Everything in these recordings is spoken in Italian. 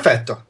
Perfetto.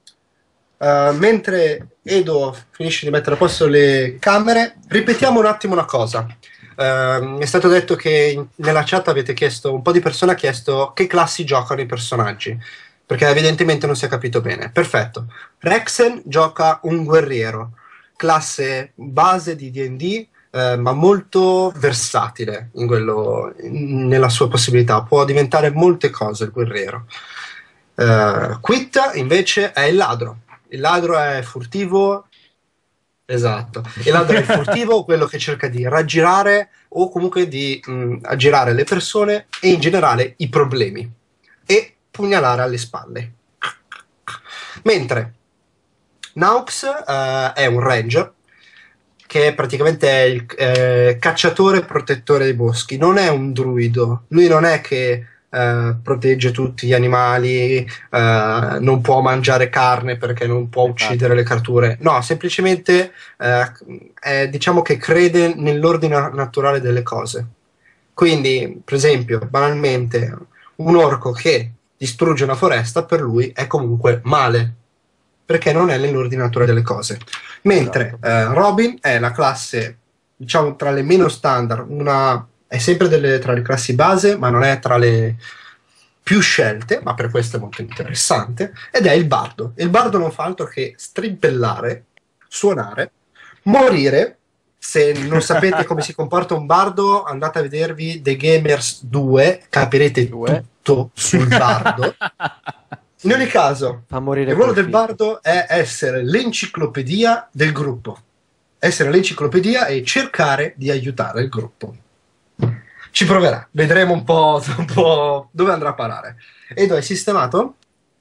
Mentre Edo finisce di mettere a posto le camere, ripetiamo un attimo una cosa. Mi è stato detto che nella chat avete chiesto, un po' di persone ha chiesto che classi giocano i personaggi, perché evidentemente non si è capito bene. Perfetto. Rexen gioca un guerriero, classe base di D&D, ma molto versatile nella sua possibilità. Può diventare molte cose il guerriero. Quit invece è il ladro. Il ladro è furtivo. Esatto, il ladro è furtivo, quello che cerca di raggirare o comunque di aggirare le persone e in generale i problemi e pugnalare alle spalle. Mentre Naux è un ranger che praticamente è il cacciatore e protettore dei boschi, non è un druido, lui non è che protegge tutti gli animali, non può mangiare carne perché non può uccidere le creature, no, semplicemente diciamo che crede nell'ordine naturale delle cose. Quindi, per esempio, banalmente, un orco che distrugge una foresta per lui è comunque male, perché non è nell'ordine naturale delle cose. Mentre Robin è la classe, diciamo, tra le meno standard, è sempre tra le classi base, ma non è tra le più scelte, ma per questo è molto interessante, ed è il bardo. Il bardo non fa altro che strimpellare, suonare, morire. Se non sapete come si comporta un bardo, andate a vedervi The Gamers 2, capirete tutto sul bardo. In ogni caso, il ruolo del bardo è essere l'enciclopedia del gruppo, essere l'enciclopedia e cercare di aiutare il gruppo. Ci proverà, vedremo un po' dove andrà a parare. Edo, hai sistemato?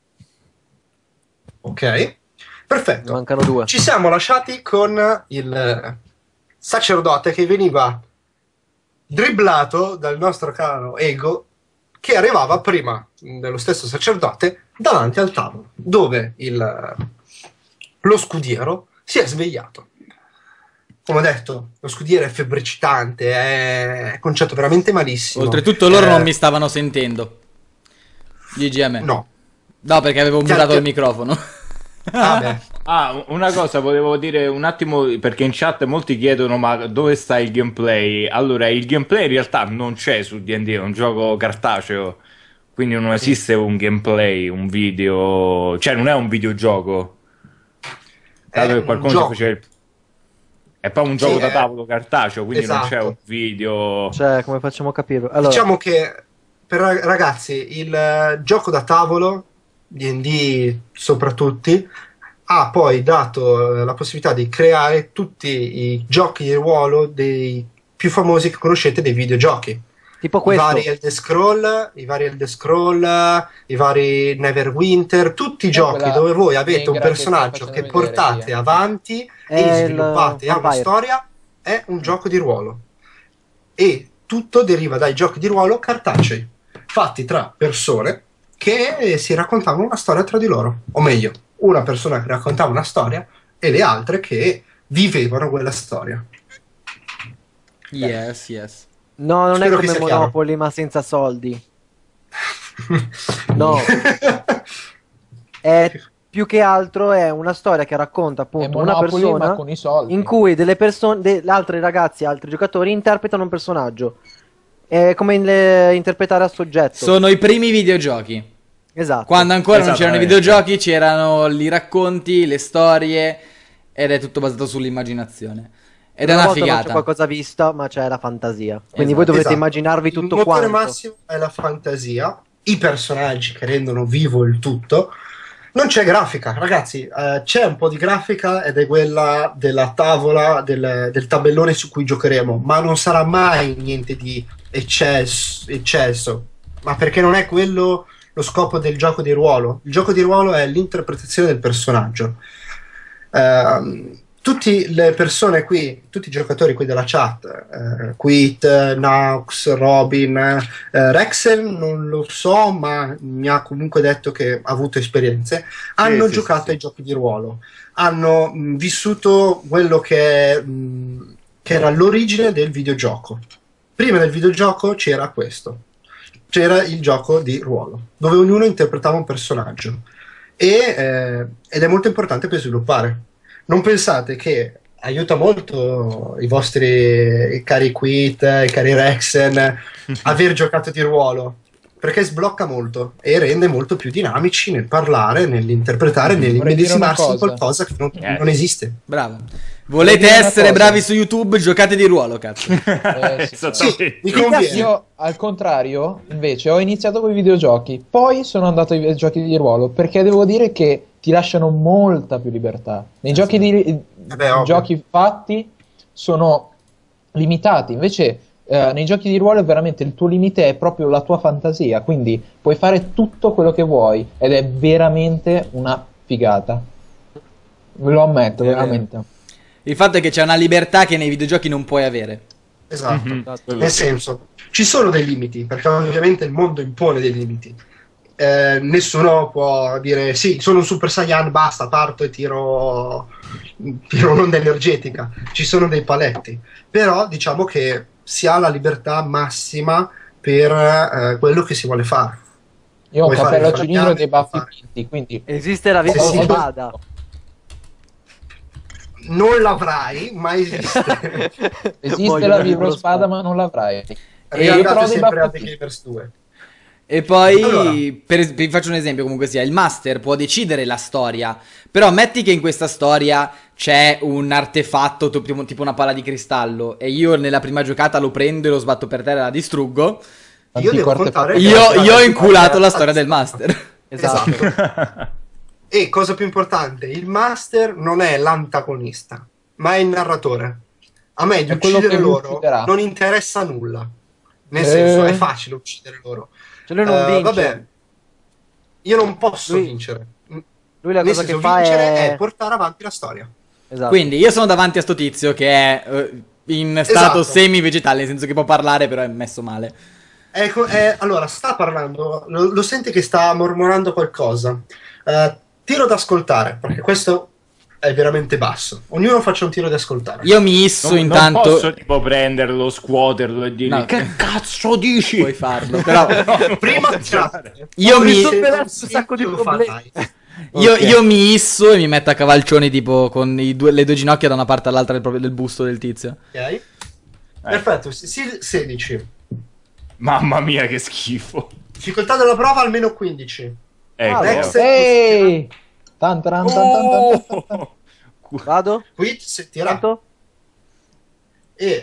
Ok, perfetto. Mancano 2. Ci siamo lasciati con il sacerdote che veniva dribblato dal nostro caro Ego, che arrivava prima dello stesso sacerdote davanti al tavolo, dove lo scudiero si è svegliato. Come ho detto, lo scudiero è febbricitante, è concetto veramente malissimo. Oltretutto loro non mi stavano sentendo. GG a me. No. No, perché avevo mutato il microfono. Una cosa volevo dire un attimo, perché in chat molti chiedono ma dove sta il gameplay? Allora, il gameplay in realtà non c'è su D&D, è un gioco cartaceo, quindi non esiste un gameplay, un video, cioè non è un videogioco. Dato che qualcuno è proprio un gioco da tavolo cartaceo, quindi non c'è un video. Cioè, come facciamo a capirlo? Allora, diciamo che per ragazzi il gioco da tavolo D&D soprattutto ha poi dato la possibilità di creare tutti i giochi di ruolo dei più famosi che conoscete dei videogiochi, tipo questo, i vari Elder Scroll, i vari Neverwinter, tutti i giochi dove voi avete un personaggio che portate avanti e sviluppate una storia. È un gioco di ruolo e tutto deriva dai giochi di ruolo cartacei fatti tra persone che si raccontavano una storia tra di loro, o meglio, una persona che raccontava una storia e le altre che vivevano quella storia. Yes. No, non è come Monopoly, ma senza soldi. No. È più che altro è una storia che racconta appunto una persona con i soldi, in cui delle persone, altri ragazzi, altri giocatori interpretano un personaggio. È come interpretare a soggetto. Sono i primi videogiochi. Esatto. Quando ancora non c'erano i videogiochi, c'erano i racconti, le storie, ed è tutto basato sull'immaginazione. Ed è una figata. Non c'è qualcosa vista, ma c'è la fantasia. Quindi voi dovrete immaginarvi tutto quanto. Il motore massimo è la fantasia, i personaggi che rendono vivo il tutto. Non c'è grafica, ragazzi, c'è un po' di grafica ed è quella della tavola, del tabellone su cui giocheremo, ma non sarà mai niente di eccesso, ma perché non è quello lo scopo del gioco di ruolo. Il gioco di ruolo è l'interpretazione del personaggio. Tutte le persone qui, tutti i giocatori qui della chat, Quit, Naux, Robin, Rexel non lo so, ma mi ha comunque detto che ha avuto esperienze, hanno giocato ai giochi di ruolo, hanno vissuto quello che era l'origine del videogioco. Prima del videogioco c'era questo, c'era il gioco di ruolo, dove ognuno interpretava un personaggio. ed è molto importante per sviluppare. Non pensate che aiuta molto i vostri cari Quit, i cari Rexen, aver giocato di ruolo, perché sblocca molto e rende molto più dinamici nel parlare, nell'interpretare, nell'immedesimarsi in cosa. qualcosa che non esiste. Bravo. Volete dire una essere cosa. bravi su YouTube? Giocate di ruolo, cazzo. Sì. Esattamente. Mi conviene. Io, al contrario, invece, ho iniziato con i videogiochi, poi sono andato ai giochi di ruolo, perché devo dire che ti lasciano molta più libertà. Nei giochi, ovvio. giochi fatti sono limitati, invece nei giochi di ruolo veramente il tuo limite è proprio la tua fantasia, quindi puoi fare tutto quello che vuoi ed è veramente una figata. Ve lo ammetto, veramente. Il fatto è che c'è una libertà che nei videogiochi non puoi avere. Esatto. Quello Nel sì. senso, ci sono dei limiti, perché ovviamente il mondo impone dei limiti. Nessuno può dire sì, sono un Super Saiyan, basta, parto e tiro un'onda energetica. Ci sono dei paletti, però diciamo che si ha la libertà massima per quello che si vuole fare. Io ho un Vuoi fare cappello il cilindro e dei fare- baffi finti, quindi Esiste la Sì, vita sì. spada. Non l'avrai, ma esiste. esiste Voglio la una vibrospada ma non l'avrai. E io Riguardate però dei sempre a The baffi Gamers 2. E poi, Allora. vi faccio un esempio comunque sia, il master può decidere la storia, però metti che in questa storia c'è un artefatto tipo una palla di cristallo e io nella prima giocata lo prendo e lo sbatto per terra e la distruggo, Io devo contare che io ho inculato la storia del master. Esatto. E cosa più importante, il master non è l'antagonista, ma è il narratore. A me di È quello uccidere che loro ucciderà. non interessa nulla. Nel senso, è facile uccidere loro. Cioè lui non vince. Vabbè, io non posso Lui- vincere. Lui la Nel cosa senso, che fa vincere è... portare avanti la storia. Esatto. Quindi io sono davanti a sto tizio che è in stato Esatto. semi-vegetale, nel senso che può parlare però è messo male. Ecco, allora, sta parlando, lo senti che sta mormorando qualcosa. Tiro d'ascoltare, perché questo è veramente basso. Ognuno faccia un tiro di ascoltare. Io mi isso Non intanto... posso tipo prenderlo, scuoterlo e dirgli No. che cazzo dici? Puoi farlo, però... Prima tirate. Io Poi mi- se Per non un sacco di lo problemi. farai. Io mi isso e mi metto a cavalcioni tipo con le due ginocchia da una parte all'altra del busto del tizio. Ok? Perfetto, 16. Mamma mia, che schifo. Difficoltà della prova almeno 15. Ecco. Rex- Ehi! Tan taran tan tan tan tan. Oh! Vado? Quit se tira. Tanto? E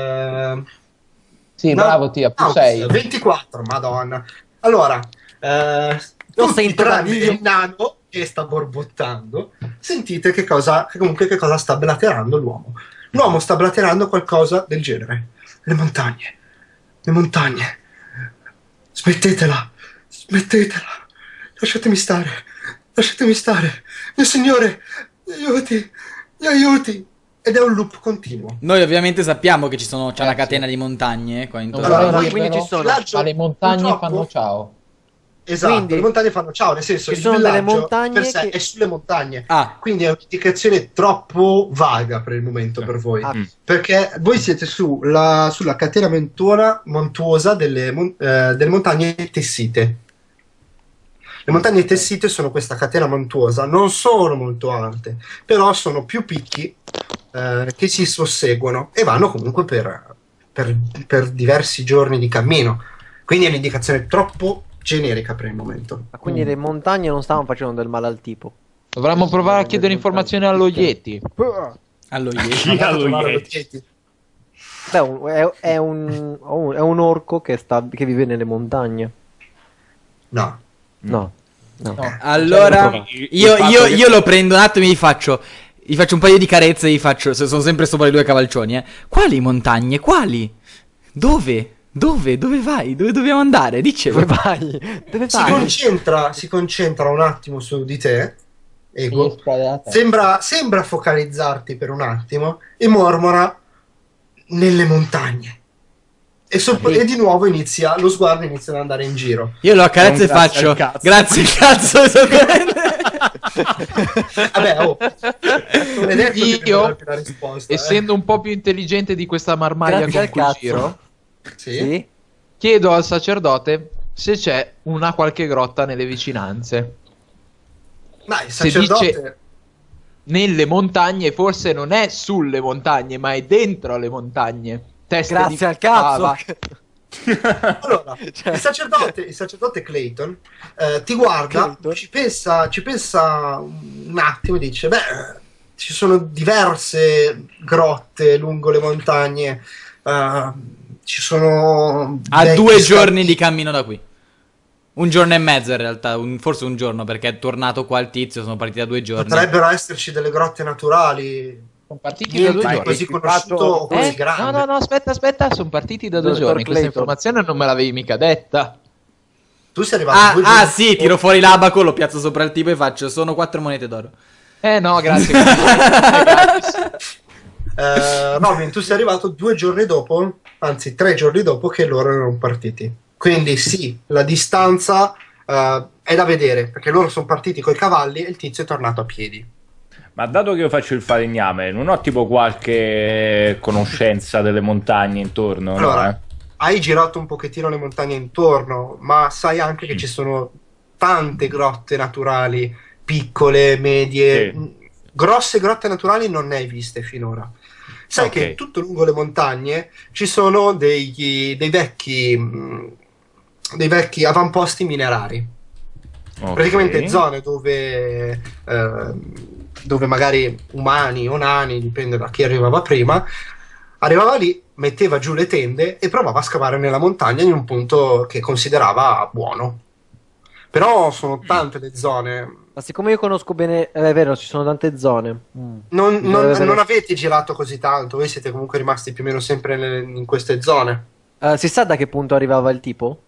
Sì, no, bravo Tia, tu no, sei. 24, madonna. Allora, Non sei tutti tranne intradito. il nano che sta borbottando, sentite che cosa sta blaterando l'uomo. L'uomo sta blaterando qualcosa del genere. Le montagne. Le montagne. Smettetela. Smettetela. Lasciatemi stare. Lasciatemi stare. Mio signore, mi aiuti. Mi aiuti. Ed è un loop continuo. Noi ovviamente sappiamo che c'è una catena di montagne qua Non intorno. Allora, vorrei voi- quindi dirvelo, ci sono. ma le montagne Purtroppo- fanno ciao. Esatto, Quindi, le montagne fanno ciao, nel senso ci il sono delle villaggio montagne per sé che- è sulle montagne. Ah, Quindi è un'indicazione troppo vaga per il momento per voi. Ah, Perché voi siete sulla catena montuosa delle montagne tessite. Le montagne tessite sono questa catena montuosa, non sono molto alte, però sono più picchi che si susseguono e vanno comunque per diversi giorni di cammino. Quindi è un'indicazione troppo generica per il momento. Ma quindi le montagne non stavano facendo del male al tipo. Dovremmo provare a chiedere informazioni allo Yeti. allo Chi Andate a allo trovare lo Yeti? Yeti. Beh, è un orco che vive nelle montagne. No. No, no. No. allora Il io, fatto io- che- io lo prendo un attimo e gli faccio un paio di carezze e gli faccio, sono sempre sopra i due cavalcioni, Quali montagne? Quali? Dove? Dove vai? Dove dobbiamo andare? Dicelo. Dove vai? Dove vai? Si concentra un attimo su di te, Ego. Sì, sbagliata. Sembra focalizzarti per un attimo e mormora nelle montagne. E di nuovo lo sguardo inizia ad andare in giro. Io lo accarezzo e Non grazie faccio al cazzo. grazie cazzo. Vabbè, non è detto che Io, devo darti la risposta. Essendo un po' più intelligente di questa marmaglia Grazie al con cui cazzo. giro, Sì? Sì? chiedo al sacerdote se c'è una qualche grotta nelle vicinanze. Ma il Se sacerdote... dice nelle montagne, forse non è sulle montagne, ma è dentro le montagne. Testa Grazie di al cazzo. fava. Allora, Cioè- il sacerdote Clayton ti guarda, Clayton? ci pensa un attimo e dice: beh, ci sono diverse grotte lungo le montagne, ci sono A vecchi 2 scarti- giorni di cammino da qui. Un giorno e mezzo in realtà, forse un giorno, perché è tornato qua il tizio, sono partiti da 2 giorni. Potrebbero esserci delle grotte naturali. Sono partiti da 2 Niente di giorni. così conosciuto o così grande. No, aspetta, sono partiti da 2 Dottor giorni. Questa Clayton. informazione non me l'avevi mica detta. Tu sei arrivato 2 Ah, giorni sì, dopo. tiro fuori l'abaco, lo piazzo sopra il tipo e faccio, sono 4 monete d'oro. No, grazie. gratis. Robin, tu sei arrivato 2 giorni dopo, anzi 3 giorni dopo che loro erano partiti. Quindi sì, la distanza è da vedere, perché loro sono partiti coi cavalli e il tizio è tornato a piedi. Ma dato che io faccio il falegname, non ho tipo qualche conoscenza delle montagne intorno, Allora, no? hai girato un pochettino le montagne intorno, ma sai anche che ci sono tante grotte naturali, piccole, medie, grosse grotte naturali non ne hai viste finora. Sai Ok. che tutto lungo le montagne ci sono dei vecchi avamposti minerari. Ok. Praticamente zone dove magari umani o nani, dipende da chi arrivava prima, arrivava lì, metteva giù le tende e provava a scavare nella montagna in un punto che considerava buono. Però sono tante le zone. Ma siccome io conosco bene, è vero, ci sono tante zone. Non avete girato così tanto, voi siete comunque rimasti più o meno sempre in queste zone. Si sa da che punto arrivava il tipo?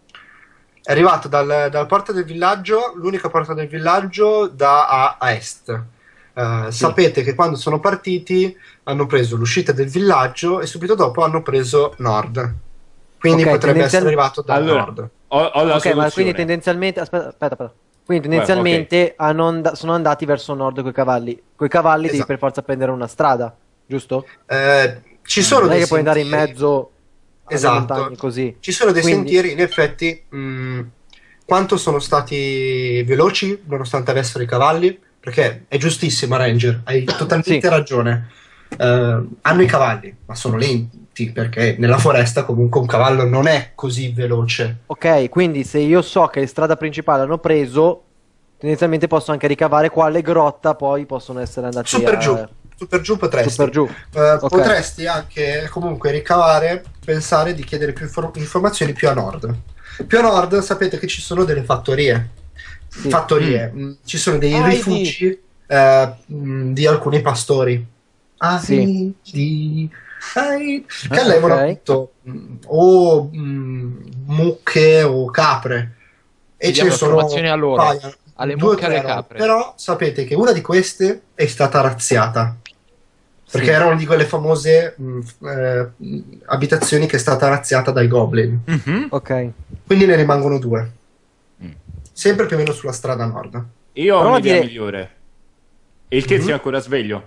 È arrivato dalla porta del villaggio, l'unica porta del villaggio da a est. Sapete che quando sono partiti hanno preso l'uscita del villaggio e subito dopo hanno preso nord. Quindi Ok, potrebbe essere arrivato da Allora, nord. ho la Ok, ma soluzione. quindi tendenzialmente. Aspetta. Quindi tendenzialmente sono andati verso nord coi cavalli. Coi cavalli devi Esatto. per forza prendere una strada, giusto? Ci sono Non è dei che puoi andare in sentieri. mezzo alle Esatto. montagne così. Ci sono dei Quindi- sentieri, in effetti, quanto sono stati veloci nonostante avessero i cavalli? Perché è giustissimo, Ranger, hai totalmente Sì. ragione. Hanno i cavalli, ma sono lenti perché nella foresta comunque un cavallo non è così veloce. Ok, quindi se io so che strada principale hanno preso, tendenzialmente posso anche ricavare quale grotta poi possono essere andati Super giù potresti. Super giù. Ok. Potresti anche comunque ricavare, pensare di chiedere più informazioni più a nord. Più a nord sapete che ci sono delle fattorie. Sì. Ci sono dei Ah, rifugi di alcuni pastori. Sì. Che allevano ok. appunto o mucche o capre. E ce Diamo ne sono informazioni a loro, paia, alle 2 o mucche e alle 3 erano. capre. Però sapete che una di queste è stata razziata. Perché Sì. era una di quelle famose abitazioni che è stata razziata dai goblin. Mhm. Ok. Quindi ne rimangono 2. Mm. Sempre più o meno sulla strada nord. Io ho Prova a un'idea dire- migliore. E il tizio Mhm. è ancora sveglio.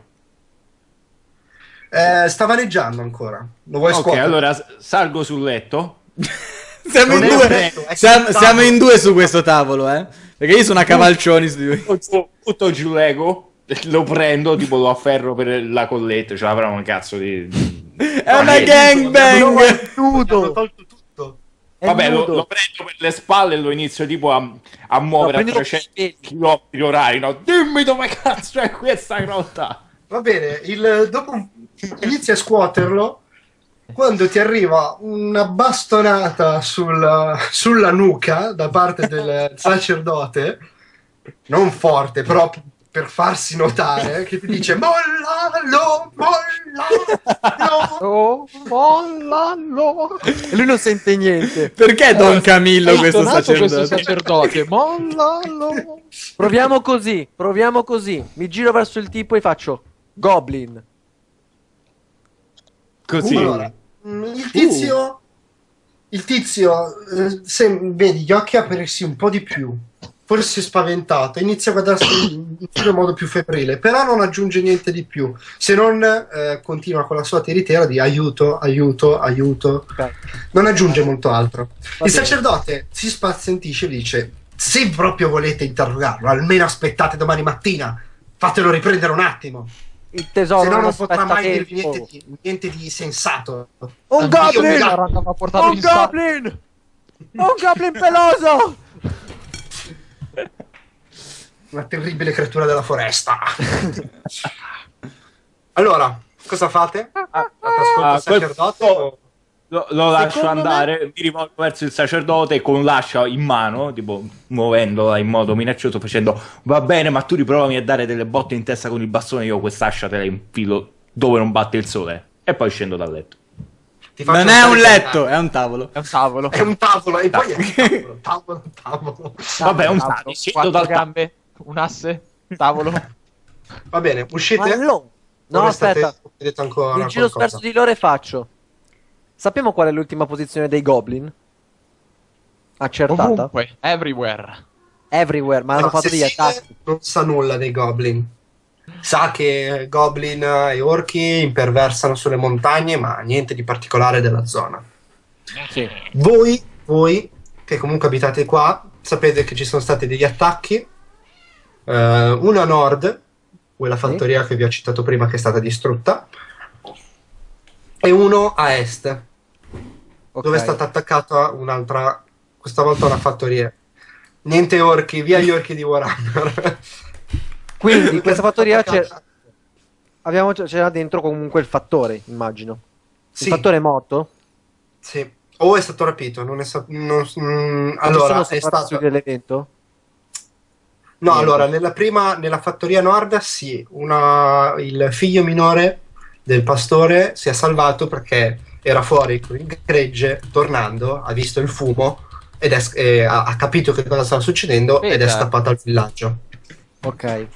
Sta vaneggiando ancora. Lo vuoi Ok, scuotere? allora salgo sul letto. Siamo Non in è due. un letto, è Siamo, sul siamo tavolo. in due su questo tavolo, eh. Perché io sono a cavalcioni su di voi. Tutto giù l'ego. Lo prendo, tipo lo afferro per la colletta. Ce l'avrà un cazzo di. È una gangbang. Hanno tolto tutto. È Vabbè, lo nudo. prendo per le spalle e lo inizio tipo a muovere a prendilo 300 per i km orari. No? Dimmi dove cazzo è questa grotta. Va bene, inizi a scuoterlo quando ti arriva una bastonata sulla nuca da parte del sacerdote, non forte, però per farsi notare, che ti dice mollalo, mollalo. Oh, mollalo. E lui non sente niente. Perché Don Camillo Hai questo intonato questo sacerdote? sacerdote. Mollalo. Proviamo così. Mi giro verso il tipo e faccio Goblin. Così. Allora, il tizio vedi gli occhi aprirsi un po' di più, forse spaventato, inizia a guardarsi in modo più febbrile, però non aggiunge niente di più, se non continua con la sua tiritera di aiuto, aiuto, aiuto, Ok. non aggiunge molto altro. Va Il bene. sacerdote si spazientisce e dice: Se proprio volete interrogarlo, almeno aspettate domani mattina. Fatelo riprendere un attimo. Il tesoro Se no non aspetta potrà mai dirvi tempo. niente di sensato. Un Anch'io mi goblin! dà- Mi ha portato Un in sala. goblin! Un goblin peloso! Una terribile creatura della foresta. Allora, cosa fate? Ascolta il sacerdote o- Lo lascio Secondo me- andare, mi rivolgo verso il sacerdote con l'ascia in mano, tipo muovendola in modo minaccioso, facendo va bene, ma tu riprovami a dare delle botte in testa con il bastone, io quest'ascia te la infilo dove non batte il sole. E poi scendo dal letto. Ti faccio Non è un notare che- letto, è un tavolo. È un tavolo. È un tavolo, e poi è un tavolo. Vabbè, un Tavolo, tavolo, scendo quattro dal tavolo. gambe, un asse, tavolo. Va bene, uscite. Allora. No, Dove state- aspetta. vedete ancora Il giro qualcosa? sperso di lore faccio. Sappiamo qual è l'ultima posizione dei goblin? Accertata? Ovunque, everywhere. Everywhere, ma hanno No, fatto se degli siete, attacchi. non sa nulla dei goblin. Sa che goblin e orchi imperversano sulle montagne, ma niente di particolare della zona. Sì. Voi che comunque abitate qua, sapete che ci sono stati degli attacchi. Uno a nord, quella fattoria che vi ho citato prima che è stata distrutta, e uno a est, Ok. dove è stata attaccata un'altra, questa volta una fattoria. Niente orchi, via gli orchi di Warhammer. Quindi questa fattoria Attaccata- c'era dentro comunque il fattore, immagino. Sì. Il fattore è morto? Sì. O è stato rapito, non è stato... allora, è stato... dell'evento? No, Niente. allora, nella fattoria nord, sì, il figlio minore del pastore si è salvato perché era fuori con il gregge, tornando, ha visto il fumo e ha capito che cosa stava succedendo ed è Esatto. scappato al villaggio. Ok.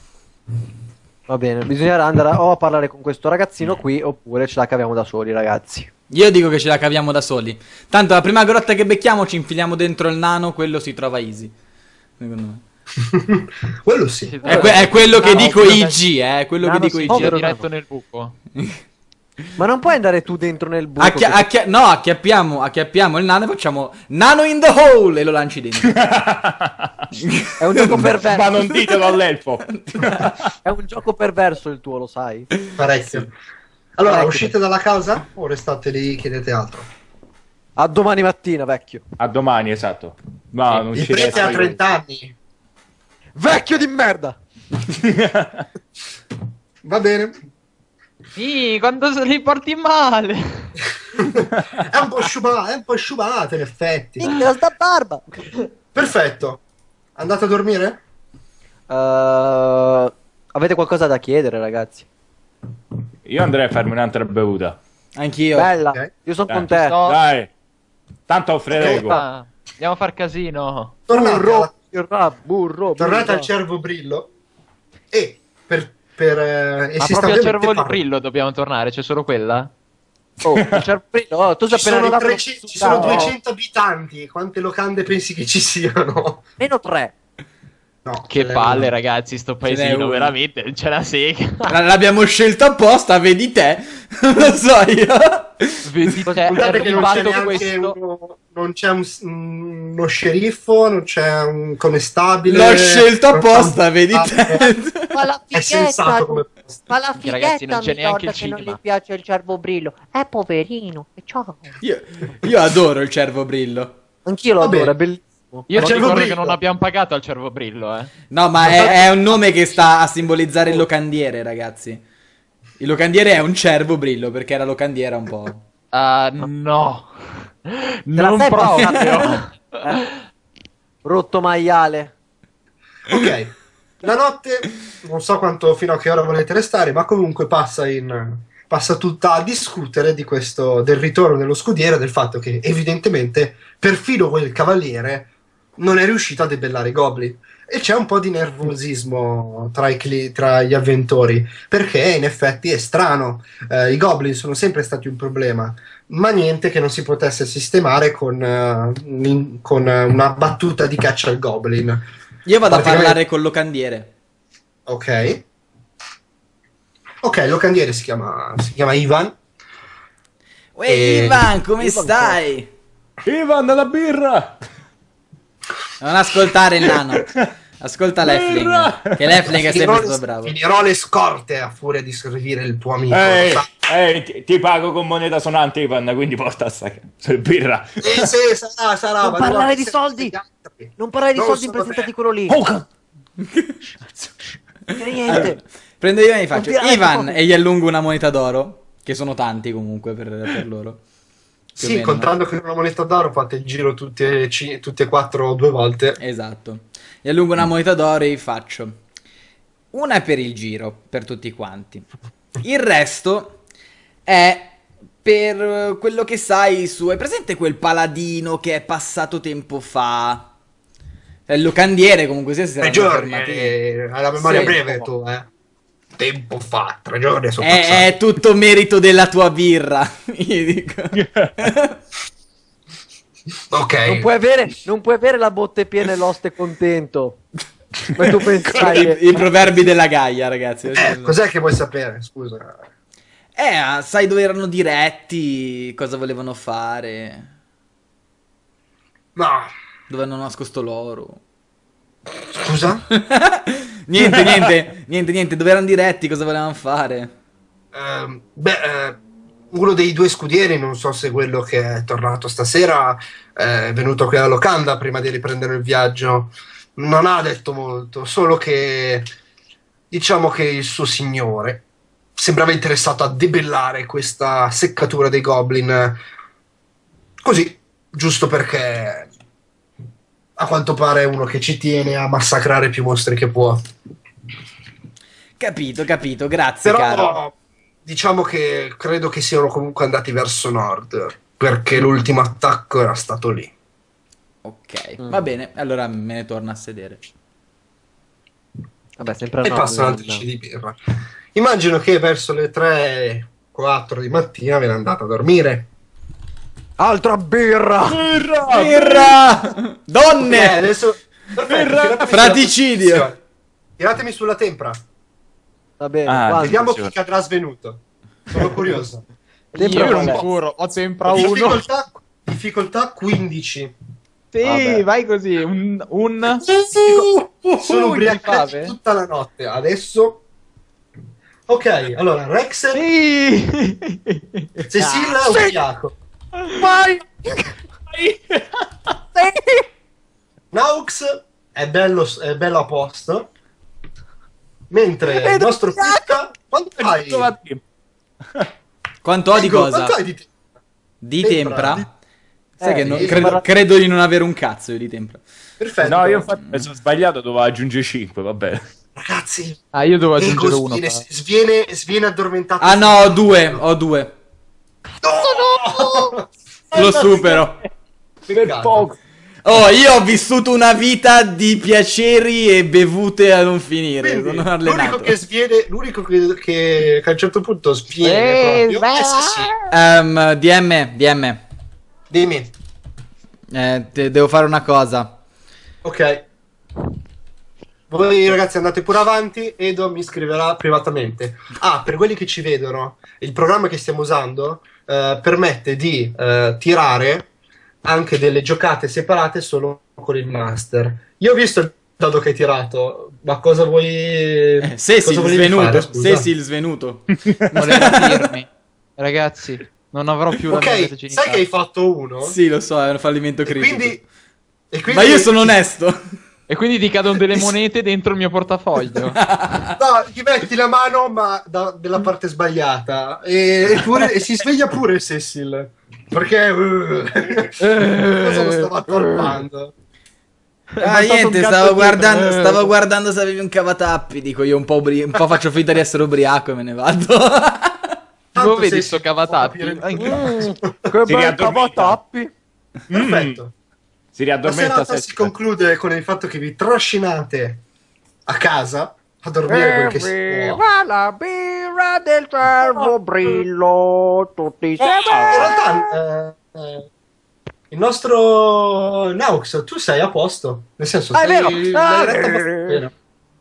Va bene, bisognerà andare o a parlare con questo ragazzino qui oppure ce la caviamo da soli, ragazzi. Io dico che ce la caviamo da soli. Tanto la prima grotta che becchiamo ci infiliamo dentro il nano, quello si trova easy. Secondo me. Quello sì. È quello che No, dico ovviamente. IG, è quello che Nano dico si IG. povero Gira nano. diretto nel buco. Ma non puoi andare tu dentro nel buco? No, acchiappiamo il nano e facciamo nano in the hole e lo lanci dentro. È un gioco perverso. Ma non ditelo all'elfo. È un gioco perverso il tuo, lo sai? Parecchio. Allora, Parecchio. uscite dalla casa o restate lì e chiedete altro? A domani mattina, vecchio. A domani, esatto. No, non Il ci prete resta ha 30 anni. Vecchio di merda! Va bene. Sì, quando se li porti male. È un po' sciubata in effetti. Minchia, sta barba! Perfetto. Andate a dormire? Avete qualcosa da chiedere, ragazzi? Io andrei a farmi un'altra bevuta. Anch'io. Bella, Ok. io sono Dai. con te. No. Dai. Tanto frego. Ah, andiamo a far casino. Burro, Tornate al cervo brillo e e Ma si proprio sta al cervo ovviamente brillo dobbiamo tornare, c'è solo quella? Oh, il cervo brillo. Oh, tu sei Ci appena sono, arrivato. 300 ci sono 200 abitanti. Quante locande pensi che ci siano? Meno 3. No, Che ce n'è palle, una. ragazzi, sto n'è paesino, uno. veramente, non c'è la sega. L'abbiamo scelto apposta, vedi te. Non lo so io. Vedi te, è Guardate che non c'è arrivato neanche questo. non c'è uno sceriffo, non c'è un connestabile. L'ho scelto non c'è apposta, un vedi contabile. te. Ma la È sensato fighetta, come posto. ma la Ragazzi, fighetta non c'è mi neanche nota il che non cinema. gli piace il cervo brillo. Poverino, e ciao. Io adoro il cervo brillo. Anch'io lo Va adoro, bene. è bellissimo. Io Ma ti Cervo ricordo che Brillo. non abbiamo pagato al cervo brillo, No, ma è un nome che sta a simbolizzare il locandiere, ragazzi. Il locandiere è un cervo brillo, perché era locandiera un po'. No. Te la Non sei proprio. passata? Rotto maiale. Ok. La notte, non so quanto fino a che ora volete restare, ma comunque passa tutta a discutere del ritorno dello scudiero, del fatto che evidentemente perfino quel cavaliere non è riuscito a debellare i goblin. E c'è un po' di nervosismo tra gli avventori, perché in effetti è strano. I goblin sono sempre stati un problema, ma niente che non si potesse sistemare con una battuta di caccia al goblin. Io vado a Praticamente- parlare col locandiere. Ok. Ok, il locandiere si chiama Ivan. Uè, E- Ivan, come Ivan stai? Ivan, la birra! Non ascoltare il nano. Ascolta Leffling. Che Leffling è sempre stato bravo. Finirò le scorte a furia di servire il tuo amico. Ti pago con moneta sonante, Ivan, quindi porta sta birra. Sì, sarà. Non parlare di soldi! Non parlare di soldi in presenza di quello lì. Niente. Prendo io e gli faccio Non tirare Ivan fuoco. e gli allungo una moneta d'oro, che sono tanti comunque per loro. Più o Sì, meno. contando che una moneta d'oro fate il giro tutte e quattro 2 volte. Esatto. Gli allungo una moneta d'oro e gli faccio una è per il giro, per tutti quanti. Il resto è per quello che sai su... Hai presente quel paladino che è passato tempo fa? È il locandiere comunque si 3 giorni, fermati. alla memoria Sì. breve tu, tempo fa, 3 giorni sono È tutto merito della tua birra. Gli dico. Ok. Non puoi avere la botte piena e l'oste contento. Ma tu pensai che... I proverbi della Gaia, ragazzi. Cos'è che vuoi sapere? Scusa. Sai dove erano diretti, cosa volevano fare, No, dove hanno nascosto l'oro. scusa? Niente, dove erano diretti, cosa volevano fare. Uno dei 2 scudieri, non so se quello che è tornato stasera, è venuto qui alla locanda prima di riprendere il viaggio. Non ha detto molto, solo che diciamo che il suo signore sembrava interessato a debellare questa seccatura dei goblin, così, giusto perché a quanto pare è uno che ci tiene a massacrare più mostri che può. Capito, grazie, caro. Però diciamo che credo che siano comunque andati verso nord, perché l'ultimo attacco era stato lì. Ok, va bene, allora me ne torno a sedere. Vabbè, sempre E no, passano altri c di birra. Immagino che verso le 3-4 di mattina ve ne andate a dormire. Altra birra! Birra! Donne! Adesso perfetto, tiratemi Fraticidio! sulla posizione. Tiratemi sulla tempra. Va bene, Ah, quanto? Vediamo chi cadrà svenuto. Sono curioso. Tempra Io non qual è? sicuro, ho sempre uno. Difficoltà 15. Sì, Vabbè. vai così. Un... Sono ubriacato fave? tutta la notte. Adesso. Ok, allora Rex, Sì! Cecilia è ubriaco. Vai! Naux è bello a posto. Mentre il nostro Picca, quanto hai? Quanto ho di Ego, cosa? quanto hai di te? Di Tempra? tempra? Sai che sì, credo di non avere un cazzo io di tempra. Perfetto. No, io infatti mi sono sbagliato, dovevo aggiungere 5, vabbè. Ragazzi, Ah, io devo Ego aggiungere uno. sviene addormentato. Ah no, ho due. No! Lo supero. Peccato. Oh, io ho vissuto una vita di piaceri e bevute a non finire. Quindi, Sono allenato. l'unico che a un certo punto sviene proprio è sì. DM. Dimmi. Devo fare una cosa. Ok. Voi ragazzi andate pure avanti, Edo mi scriverà privatamente. Ah, per quelli che ci vedono, il programma che stiamo usando permette di tirare anche delle giocate separate solo con il master. Io ho visto il dado che hai tirato, ma cosa vuoi... Cecil cosa volevi svenuto. fare, scusa? Cecil svenuto. Volevo dirmi. Ragazzi, non avrò più la mia Ok, verginità. sai che hai fatto uno? Sì, lo so, è un fallimento E critico. quindi Ma io sono onesto. E quindi ti cadono delle monete dentro il mio portafoglio. No, gli metti la mano ma della parte sbagliata e si sveglia pure Cecil perché cosa lo stava attorpando. Ah, niente, stavo guardando se avevi un cavatappi. Dico io un po' faccio finta di essere ubriaco e me ne vado. Tanto vedi Cecil sto cavatappi? può capire il Che Si bel riaddormenta. cavatappi! Perfetto. Si La riaddormenta serata si conclude con il fatto che vi trascinate a casa a dormire quel che si può. Viva la birra del servo brillo, tutti In insieme. realtà il nostro Naux, tu sei a posto, nel senso Ah, è vero! l'hai Ah, retta abbastanza bene.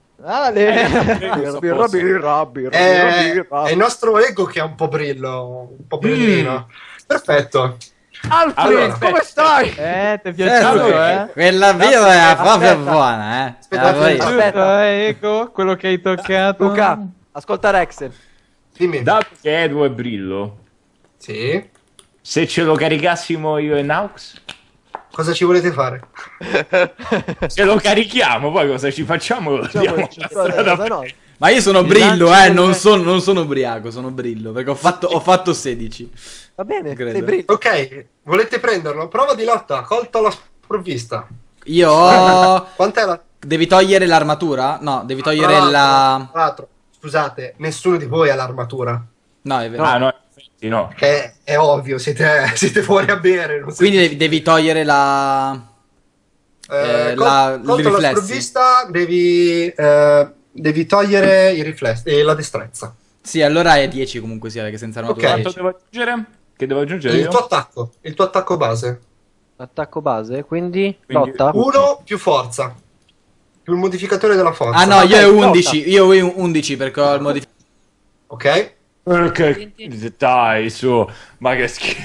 Birra. È il nostro ego che ha un po' brillo, un po' brillino. Perfetto. Alfred, Allora, come stai? Ti è Certo, piaciuto, quella birra è proprio buona, Aspetta, La voglio. aspetta. Ecco quello che hai toccato. Luca, ascolta Rex. Dimmi. dato che Edo è Brillo, Sì. se ce lo caricassimo io e Naux, Cosa ci volete fare? se lo carichiamo, poi cosa ci facciamo? Lo diamo alla strada. No. Ma io sono Il Brillo, lancio non delle- non sono ubriaco, sono Brillo, perché ho fatto 16. Va bene, Credo. sei brillo. Ok, volete prenderlo? Prova di lotta, colto alla sprovvista. Io ho... Quant'è la... Devi togliere l'armatura? No, devi togliere la... Tra l'altro, scusate, nessuno di voi ha l'armatura. No, è vero. Ah, no, infatti no. È ovvio, siete fuori a bere. Non Quindi devi togliere la... il colto alla riflessi. sprovvista devi togliere i riflessi e la destrezza. Sì, allora è 10 comunque sia, perché senza armatura Ok. è Quanto 10. devo aggiungere? Che devo aggiungere Il io? tuo attacco base. Attacco base, quindi Quindi- lotta. 1 più forza. Più il modificatore della forza. Ah no, io Vabbè, ho lotta. 11, io ho 11 perché ho il modificatore. Ok? Perché? Dai, su, ma che schifo.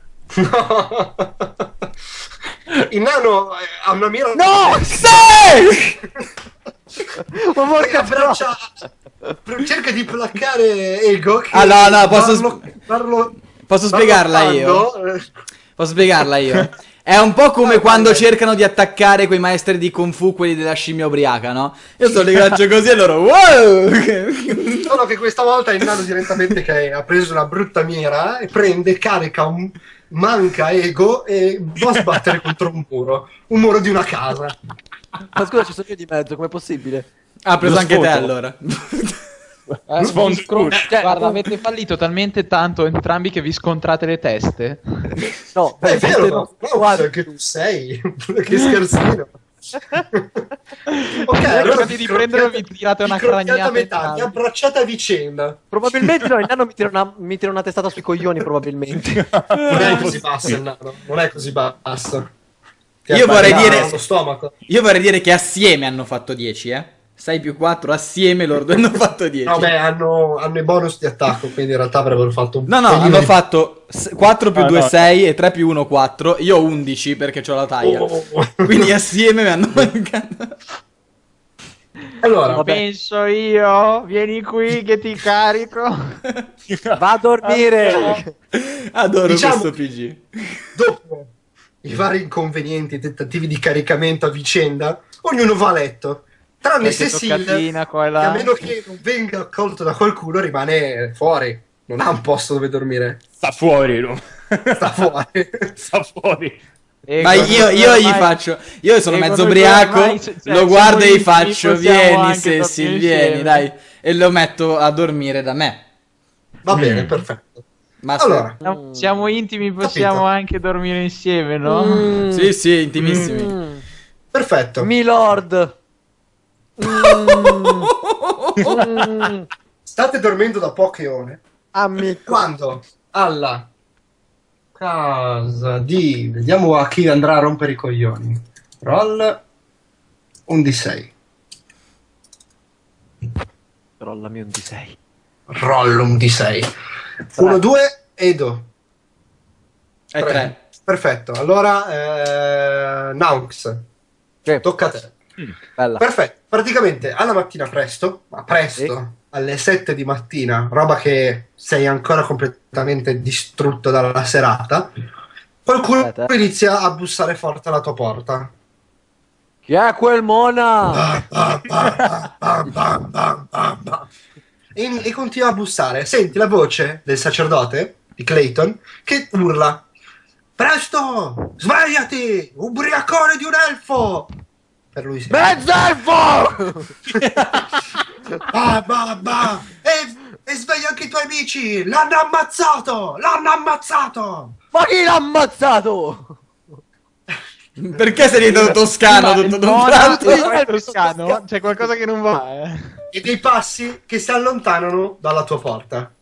Il nano ha una mira. No! Sì! Ma porca abbraccia. Cerca di placcare Ego. Che Ah, no, posso farlo spiegarla io? lottando, Posso spiegarla io? È un po' come quando cercano di attaccare quei maestri di Kung Fu, quelli della scimmia ubriaca, no? Io sto li faccio così e loro wow! Solo che questa volta il nano direttamente che ha preso una brutta mira e prende, carica manca Ego e va a sbattere contro un muro di una casa. Ma scusa, ci sono io di mezzo, com'è possibile? Ha preso Lo anche te sfoto. allora. Sfondo Cioè, guarda, avete fallito talmente tanto entrambi che vi scontrate le teste. No, È vero, no, no, guarda, che tu sei. Che scherzino. Ok, Cercate di prenderlo e vi tirate una cragnata a metà, entrambi. vi abbracciate a vicenda. probabilmente no, il nano mi tira una testata sui coglioni, probabilmente. Non è così basso il nano, non è così basso. Ti Io vorrei abbaglierà dire- lo stomaco. Io vorrei dire che assieme hanno fatto 10, 6 più 4 assieme loro due hanno fatto 10. No, beh, hanno i bonus di attacco, quindi in realtà avrebbero fatto un No, no, pelino hanno di- fatto 4 più Ah, 2 no. 6 e 3 più 1 4. Io ho 11 perché ho la taglia. Oh. Quindi assieme mi hanno mancato. Allora, Vabbè. Penso io, vieni qui che ti carico. Va a dormire! Adoro Diciamo- questo PG. dopo i vari inconvenienti, tentativi di caricamento a vicenda, ognuno va a letto. Tranne Qualche Cecil, toccatina qua e che là. a meno che non venga accolto da qualcuno, rimane fuori. Non ha un posto dove dormire. Sta fuori, no? Sta fuori. Sta fuori. Ma io gli faccio. Io sono mezzo ubriaco. Lo guardo e gli faccio. Vieni, Cecil, vieni, dai. E lo metto a dormire da me. Va bene, perfetto. Ma Allora, Siamo intimi, possiamo Capito. anche dormire insieme, no? Mm. Sì, sì, intimissimi. Mm. perfetto. Milord! Mm. State dormendo da poche ore. Amico. Quando alla casa di... Vediamo a chi andrà a rompere i coglioni. Roll un D6. Rollami un D6. Roll un D6. 1, 2, Edo. È 3. Perfetto. Allora, Naux, Sì, tocca a te. bella. Perfetto. Praticamente alla mattina presto, ma presto, Sì. alle 7 di mattina, roba che sei ancora completamente distrutto dalla serata, qualcuno Aspetta. inizia a bussare forte alla tua porta. Chi è quel mona? Bam, bam, bam, bam, bam, bam, bam, bam. E continua a bussare. Senti la voce del sacerdote di Clayton che urla: presto, svegliati, ubriacone di un elfo! Per lui sì. Mezzelfo! Bah. E sveglia anche i tuoi amici! L'hanno ammazzato! L'hanno ammazzato! Ma chi l'ha ammazzato? Perché sei diventato toscano tutto d'un tratto? è toscano, c'è qualcosa che non va, E dei passi che si allontanano dalla tua porta.